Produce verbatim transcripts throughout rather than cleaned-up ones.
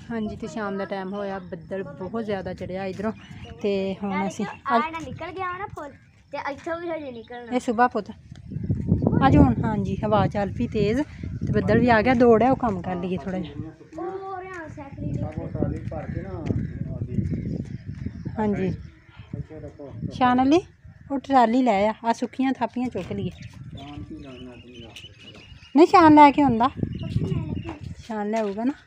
हाँ जी, तो शाम का टाइम होया, बदल बहुत ज़्यादा चढ़िया इधरों तो हुण असीं निकल गया ना फुल ते इत्थों भी हजे निकलना। ये सुबह पुत अज हुण हाँ जी हवा चल पई तेज़ तो बदल भी आ गया, दौड़ है वो कम कर लीए थोड़ा जिहा। हाँ जी शान अली वो ट्राली लै आ, आ सुक्कियां थापियां चुक लीए। नहीं शान लैके आंदा, शान लियाऊगा ना।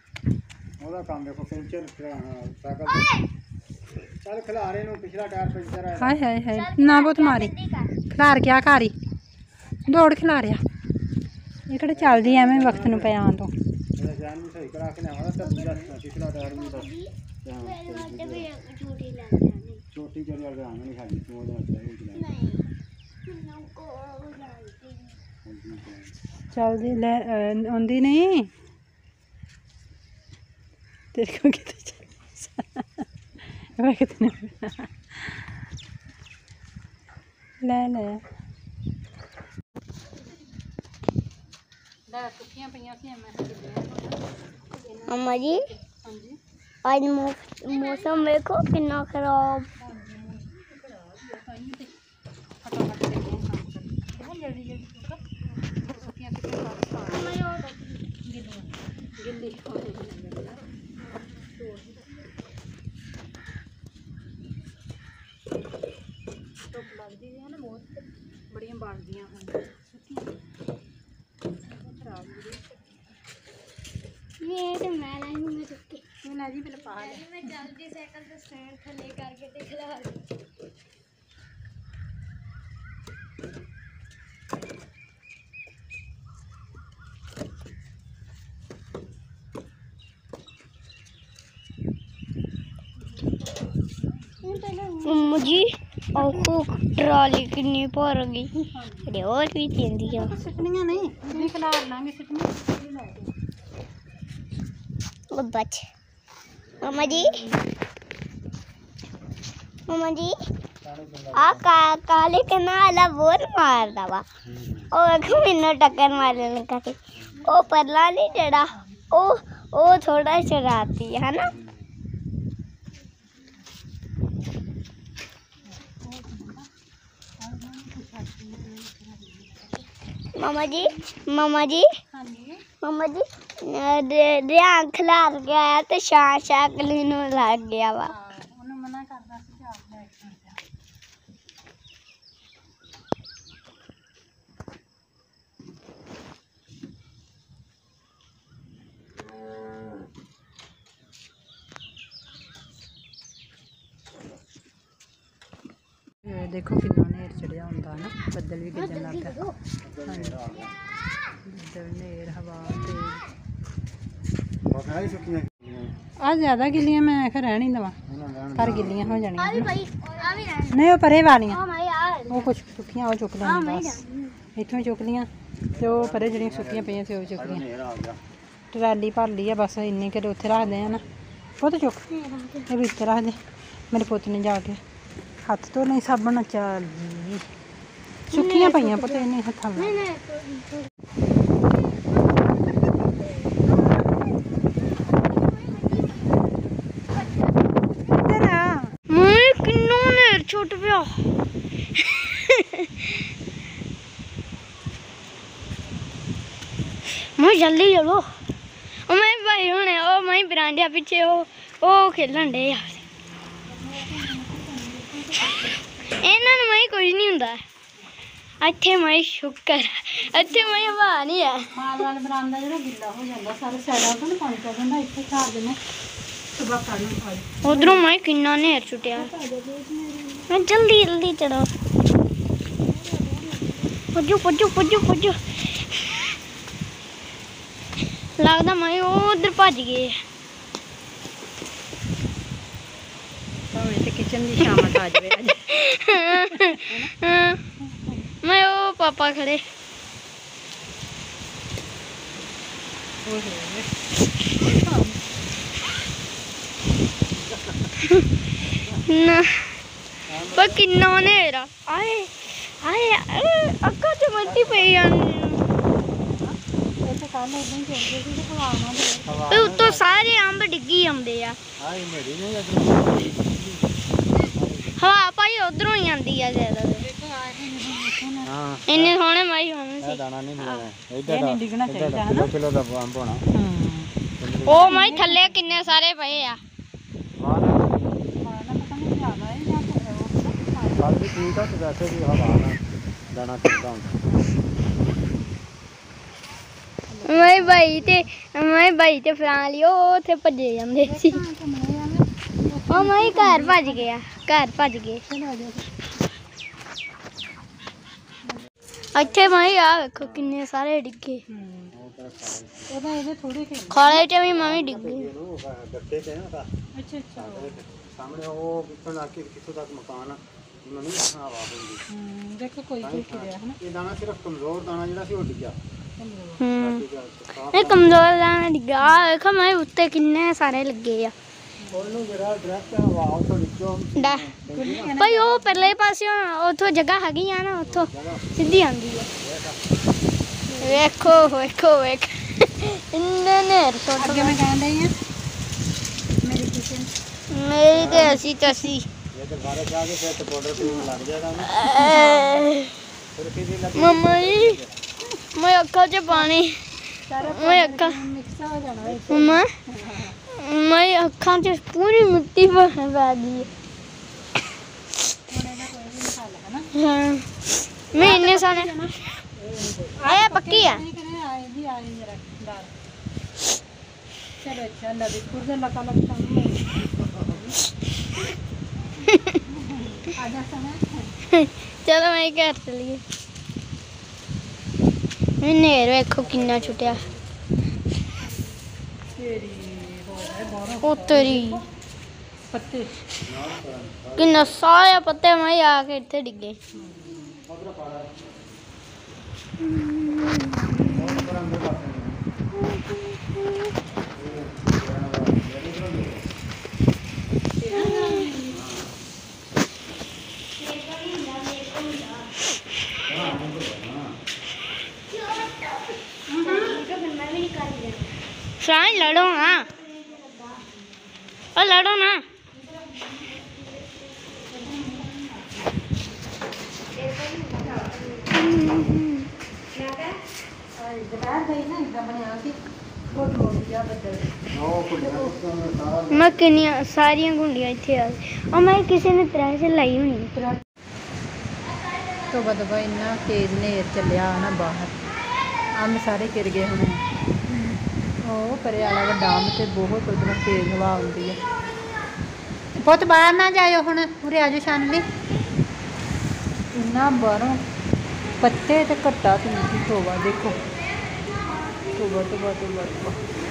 हाय हाय हाय ना बहुत मारी खिलार क्या कारी दौड़ खिलारिया ये किहड़ा चलदी एवें वक्त नूं पे आन तो। चलदी ले आंदी नहीं तेरे को कितने कितने ले ले अम्मा जी आज मौसम देखो कितना खराब। धुप लगती है ना बहुत बड़िया बनदियां हुण खराब ये तो मैं लाई हूं मैं चुक्के मैं जी पहले पा ले मैं जल्दी साइकिल से स्टैंड थले करके ते खिला मुझे और ट्राली कितनी भर गई अरे और भी चेंदी है सिटनियां नहीं नहीं खिलार लांगे सिटनियां वो बच मम्मा जी मम्मा जी आ का काले कनाला बोल मार दवा ओ देखो मैंने टक्कर मारने लगा थी ओ परला नहीं चढ़ा ओ ओ थोड़ा शरारती है ना। मामा जी मामा जी मामा जी रियान खिलार गया तो शान शाकली नूं लग गया वा मना करदा सी कि आप ले देखो कितना नेर चढ़िया होंदा ना, बदल भी गिरन लग गया। बदल नेर हवा आ ज़्यादा गिल्लियां मैं आखिर रह नहीं दवा पर गिल्लियां हो जानियां नहीं वो परे वालियां वो कुछ सुक्कियां वो चुक लैनी बस इत्थों चुक लियां ते वो परे जड़ियां सुक्कियां पईयां सी वो चुक लियां ट्राली भर ली है बस इन्नी के उत्थे रखदे आ ना पुत्त चुक ये भी उत्ते रख दे मेरे पुत्त ने जाके हथ तो नहीं साबन चल सुक्कियां पईयां पुत्त इन्नी हत्थां छुट पिया मैं जल्दी चलो मैं भाई हुणे ओ मैं बरांडे पिछे ओ ओ खेलन डे यार इन्हां नूं मैं कुछ नहीं हुंदा इत्थे मैं शुक्र इत्थे मैं हवा नहीं है माल वाला बरांडा जेड़ा गिल्ला हो जांदा सारे साइडां तो पानी पै जांदा इत्थे छाड़ देने सुबह काढूं उधरों मैं किन्ना नेर छुटिया मैं जल्दी जल्दी चढ़ो पुजो पुजो पुजो पुजो लगता मैं उधर भज गए किचन की शामत आ जाए मैं वो पापा खड़े ना पर किन्ना नेरा आए आए अक्का तो मट्टी पे जानी उत्तो ਉਹ ਸਾਰੇ ਅੰਬ ਡਿੱਗੀ ਆਉਂਦੇ ਆ। ਆਈ ਮੇਰੀ ਨਹੀਂ ਇਧਰ ਹਵਾ ਭਾਈ ਉਧਰੋਂ ਹੀ ਆਉਂਦੀ ਆ ਜ਼ਿਆਦਾ। ਹਾਂ ਇੰਨੇ ਸੋਹਣੇ ਮਾਈ ਹੋਣੇ ਇਹ ਸੀ। ਦਾਣਾ ਨਹੀਂ ਮਿਲਣਾ ਇਹ ਇੱਧਰ ਨਹੀਂ ਡਿੱਗਣਾ ਚਾਹੀਦਾ ਹੈ ਕਿਲੋ ਕਿਲੋ ਦਾ ਅੰਬ ਹੋਣਾ। ਹੂੰ ਉਹ ਮਾਈ ਥੱਲੇ ਕਿੰਨੇ ਸਾਰੇ ਪਏ ਆ। ਹਾਂ ਨਾ ਮਾਰਨਾ ਪਤਾ ਨਹੀਂ ਜ਼ਿਆਦਾ ਹੈ ਜਾਂ ਫਿਰ ਗੱਲ ਵੀ ਠੀਕ ਆ ਤੇ ਵੈਸੇ ਵੀ ਹਵਾ ਨਾਲ ਦਾਣਾ ਚੜਦਾ ਹੁੰਦਾ। ਮੈਂ ਬਾਈ ਤੇ ਮੈਂ ਬਾਈ ਤੇ ਫਰਾਂ ਲਿਓ ਉੱਥੇ ਭੱਜੇ ਜਾਂਦੇ ਸੀ। ਉਹ ਮੈਂ ਘਰ ਭੱਜ ਗਿਆ ਘਰ ਭੱਜ ਗਏ। ਇੱਥੇ ਮੈਂ ਆ ਵੇਖੋ ਕਿੰਨੇ ਸਾਰੇ ਡਿੱਗੇ। ਉਹਦਾ ਇਹਦੇ ਥੋੜੇ ਕਿ ਖਾਲੇ ਚ ਵੀ ਮੈਂ ਵੀ ਡਿੱਗ ਗਈ। ਗੱਤੇ ਤੇ ਨਾ ਅੱਛਾ ਅੱਛਾ ਸਾਹਮਣੇ ਉਹ ਕਿੱਥੋਂ ਲਾ ਕੇ ਕਿੱਥੋਂ ਤੱਕ ਮਕਾਨ ਆ ਉਹਨਾਂ ਨੂੰ ਹਵਾ ਹੁੰਦੀ। ਹੂੰ ਦੇਖੋ ਕੋਈ ਦੁੱਖ ਰਿਹਾ ਹੈ ਨਾ। ਇਹ ਦਾਣਾ ਸਿਰਫ ਕਮਜ਼ੋਰ ਦਾਣਾ ਜਿਹੜਾ ਸੀ ਉਹ ਡਿੱਗਿਆ। ਹੂੰ ਇਹ ਕਮਜ਼ੋਰ ਦਾਣਾ ਡਿੱਗਾ। ਆ ਵੇਖੋ ਮੈਂ ਉੱਤੇ ਕਿੰਨੇ ਸਾਰੇ ਲੱਗੇ ਆ। ਉਹਨੂੰ ਜਿਹੜਾ ਡਾਇਰੈਕਟ ਹਵਾ ਉੱਥੋਂ ਵਿੱਚੋਂ ਡਾ ਭਾਈ ਉਹ ਪਰਲੇ ਪਾਸੇ ਉੱਥੋਂ ਜਗ੍ਹਾ ਹੈਗੀ ਆ ਨਾ ਉੱਥੋਂ ਸਿੱਧੀ ਆਉਂਦੀ ਆ। ਵੇਖੋ ਵੇਖੋ ਵੇਖ ਇੰਨੇ ਨੇ ਅੱਗੇ ਮੈਂ ਕਹਿਣ ਡਈ ਆ ਮੇਰੀ ਕਿਚਨ ਮੇਰੀ ਤੇ ਅਸੀਂ ਤਸੀ ਇਹ ਤੇ ਬਾਰੇ ਜਾ ਕੇ ਫਿਰ ਤੇ ਪਾਊਡਰ ਪੀਣ ਲੱਗ ਜਾਏਗਾ ਨਾ ਫਿਰ ਕਿਹਦੀ ਲੱਗੀ ਮਮਾ ਜੀ ਮੈਂ ਅੱਖਾਂ 'ਚ ਪਾਣੀ ਮੈਂ ਅੱਖਾਂ ਮਿਕਸ ਹੋ ਜਾਣਾ ਹੈ। ਮਮਾ ਮੈਂ ਅੱਖਾਂ 'ਚ ਪੂਰੀ ਮਿੱਟੀ ਪੈ ਗਈ ਹਾਂ ਮੈਂ ਇੰਨੇ ਸਾਰੇ ਆਇਆ ਪੱਕੀ ਆ। आएगी आएगी जरा दाल चलो अच्छा अल्लाह भी खुद लगा लगता हूँ आजा समय चलो मैं घर चलिए। नेर वेखो किन्ना छुटिया तेरी पत्ते किन्ना सारे पत्ते मैं आके इतने डिगे। फ्रांस लड़ो ना और लड़ो ना। मैं किन्नियां सारियां गुंडियां इत्थे आ और मैं किसी ने त्रै से लाई हुई तो बदबा इन्ना तेज नेर चलिया ना बाहर अंब सारे गिर गए होने। ਉਹ ਪਰੇ ਵਾਲਾ ਵੱਡਾ ਅੰਬ ਤੇ ਬਹੁਤ ਉਧਰੋਂ ਤੇਜ਼ ਹਵਾ ਆਉਂਦੀ ਹੈ। ਪੁੱਤ ਬਾਹਰ ਨਾ ਜਾਇਓ ਹੁਣ ਉਰੇ ਆਜੋ ਛਾਨ ਲਈ ਇੰਨਾ ਬਾਹਰੋਂ ਪੱਤੇ ਤੇ ਘੱਟਾ ਤੇ ਮਿੱਟੀ ਤੋਬਾ ਦੇਖੋ ਤੋਬਾ ਤੋਬਾ ਤੋਬਾ ਤੋਬਾ।